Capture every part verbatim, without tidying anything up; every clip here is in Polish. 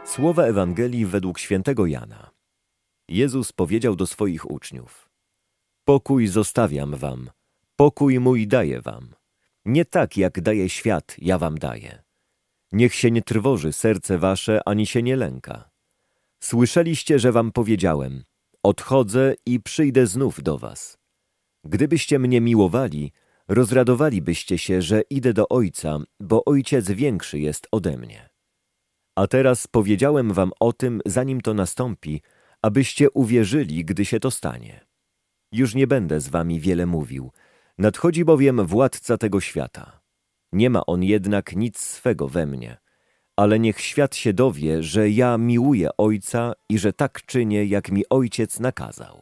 Słowa Ewangelii według świętego Jana. Jezus powiedział do swoich uczniów: Pokój zostawiam wam, pokój mój daję wam. Nie tak, jak daje świat, ja wam daję. Niech się nie trwoży serce wasze, ani się nie lęka. Słyszeliście, że wam powiedziałem: odchodzę i przyjdę znów do was. Gdybyście mnie miłowali, rozradowalibyście się, że idę do Ojca, bo Ojciec większy jest ode mnie. A teraz powiedziałem wam o tym, zanim to nastąpi, abyście uwierzyli, gdy się to stanie. Już nie będę z wami wiele mówił, nadchodzi bowiem władca tego świata. Nie ma on jednak nic swego we mnie, ale niech świat się dowie, że ja miłuję Ojca i że tak czynię, jak mi Ojciec nakazał.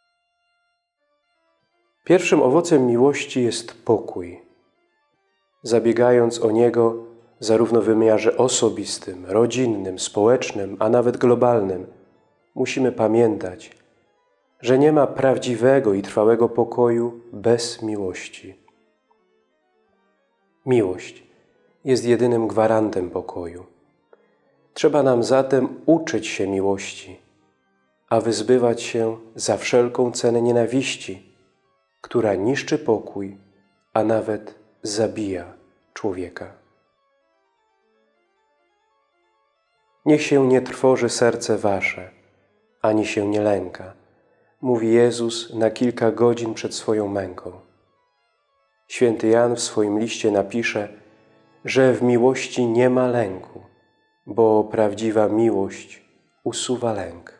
Pierwszym owocem miłości jest pokój. Zabiegając o niego zarówno w wymiarze osobistym, rodzinnym, społecznym, a nawet globalnym, musimy pamiętać, że nie ma prawdziwego i trwałego pokoju bez miłości. Miłość jest jedynym gwarantem pokoju. Trzeba nam zatem uczyć się miłości, a wyzbywać się za wszelką cenę nienawiści, która niszczy pokój, a nawet zabija człowieka. Niech się nie trwoży serce wasze, ani się nie lęka, mówi Jezus na kilka godzin przed swoją męką. Święty Jan w swoim liście napisze, że w miłości nie ma lęku, bo prawdziwa miłość usuwa lęk.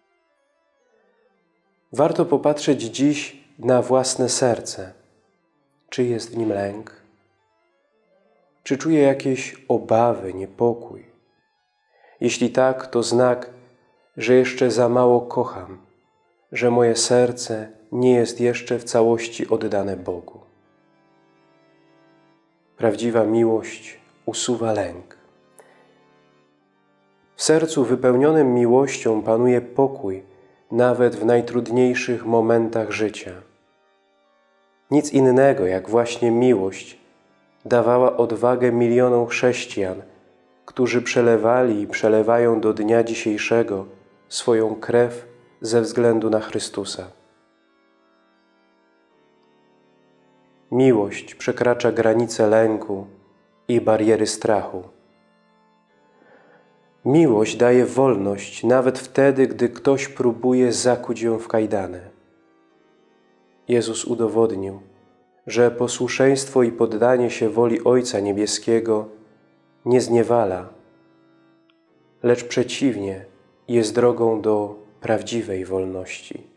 Warto popatrzeć dziś na własne serce. Czy jest w nim lęk? Czy czuje jakieś obawy, niepokój? Jeśli tak, to znak, że jeszcze za mało kocham, że moje serce nie jest jeszcze w całości oddane Bogu. Prawdziwa miłość usuwa lęk. W sercu wypełnionym miłością panuje pokój, nawet w najtrudniejszych momentach życia. Nic innego, jak właśnie miłość, dawała odwagę milionom chrześcijan, którzy przelewali i przelewają do dnia dzisiejszego swoją krew ze względu na Chrystusa. Miłość przekracza granice lęku i bariery strachu. Miłość daje wolność nawet wtedy, gdy ktoś próbuje zakuć ją w kajdany. Jezus udowodnił, że posłuszeństwo i poddanie się woli Ojca Niebieskiego nie zniewala, lecz przeciwnie, jest drogą do prawdziwej wolności.